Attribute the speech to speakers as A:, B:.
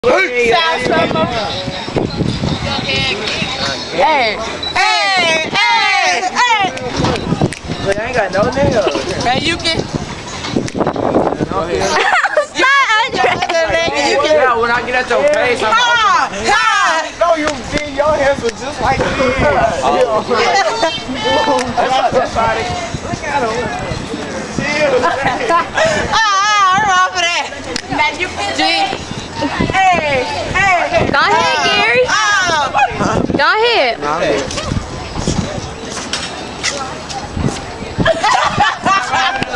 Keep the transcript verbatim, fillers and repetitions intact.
A: Hey, hey, hey, hey!
B: Look, I ain't got no nails.
A: Man, you can.
B: Go ahead.
A: You can.
B: Yeah, when I get at your face, I'm
A: Ha! Ha!
C: No, you did. Your hands were just like this.
B: Oh. That's that's body. Look at him. Chill.
A: Ah, I'm off of that. Now you can. G. Hey, hey.
D: Go ahead, Gary.
A: Oh.
D: Go ahead.
B: No, I'm good.